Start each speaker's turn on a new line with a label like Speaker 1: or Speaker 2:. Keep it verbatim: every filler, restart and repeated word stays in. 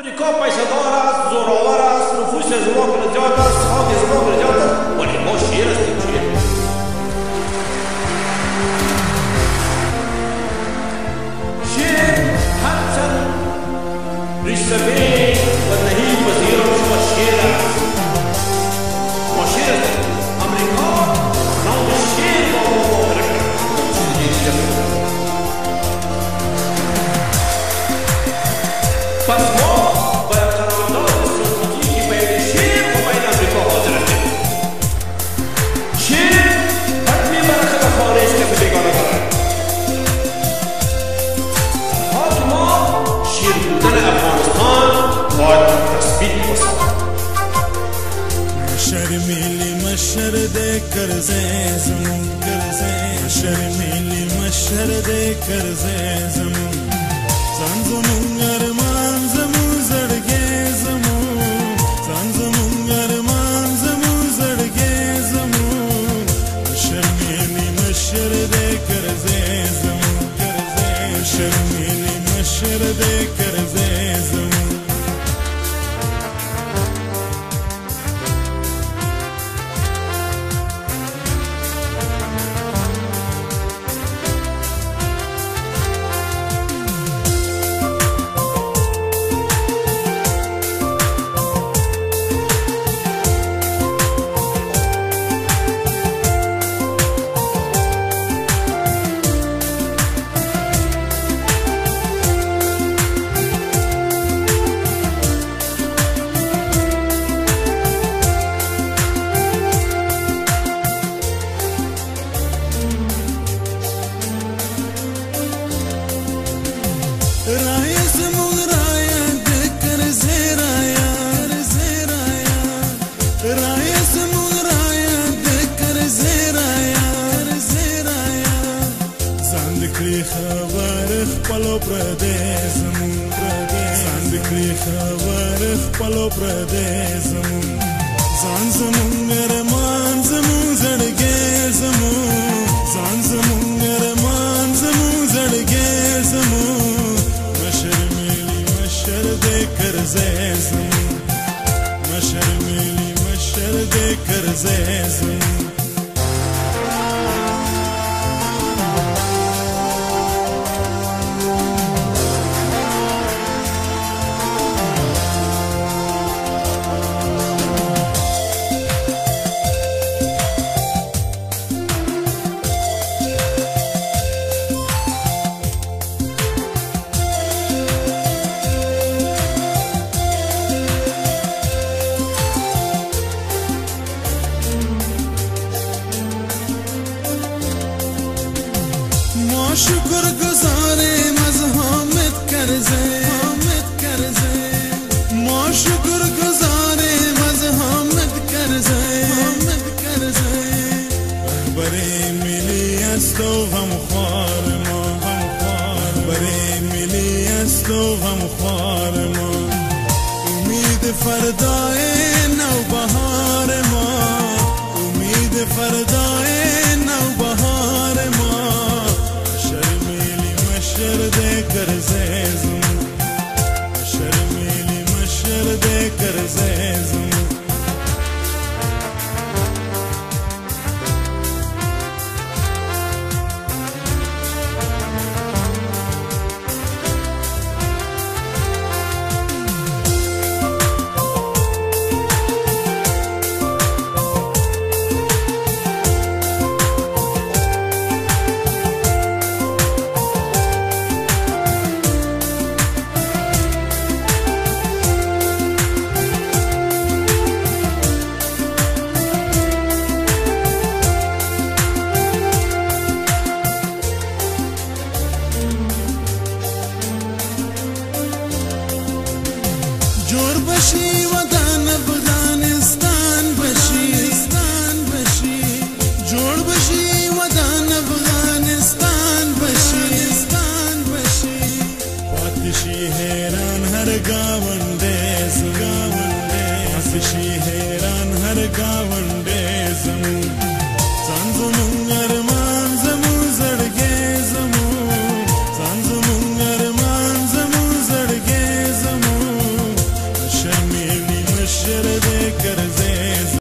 Speaker 1: امریکا پیشه‌دار است، زورآور است، نفوذ زمان زیاد است، خاک زمان زیاد است، ولی ما شیر هستیم. شیر شیر هرچند ریش‌سفید و نهی پذیر شما شیر است. ما شیر هستیم. امریکا نام شیر با ما مبارک است. چیزی دیگه پس ما باید قرارداد استراتژیکی بین شیر و بین امریکا حاضر هستیم. شیر حتمی برخه به خارج کسی بیگانه دارد. حال ما شیر بودن افغانستان باید تثبیت بسازد.
Speaker 2: شرمیلی مشرده کرزه زمون کرزه شرمیلی مشرده کرزه زمون زن زمون ارمان زمون زړګي زمون زن زمون ارمان زمون زړګي زمون شرمیلی مشرده کرزه زمون کرزه شرمیلی مشرده کرزه زمون خپلو پردې زمون ځان د کړي خبر خپلو پردې زمون ځان زمون ارمان زمون زړګي زمون ځان زمون ارمان زمون زړګي زمون مشر ملي مشر دې کرزه زمون مشر ملي مشر دې کرزه زمون शुक्र गुजारे मज़हमत करजे हमत करजे मो शुक्र गुजारे मज़हमत करजे हमत करजे बरे मिली असलो हम ख्वार मा हम ख्वार बरे मिली असलो हम ख्वार मा उम्मीद फरदाए नौ बहार मा उम्मीद फरदाए नौ बहार मा मशरदे करजे ज़मून शर्मीली मशरदे करजे ज़मून जोर बशी वतन अफगानिस्तान बशी बशी जोर बशी वतन अफगानिस्तान बशी बशी पातशी हैरान हर गावंडे गावंडे पातशी हैरान हर गावंडे ज़मून ज़ान ज़मून अरमान ज़मून ज़ड़गे ज़मून ज़ान ज़मून अरमान ज़मून ज़ड़गे ज़मून مشر دې کرزې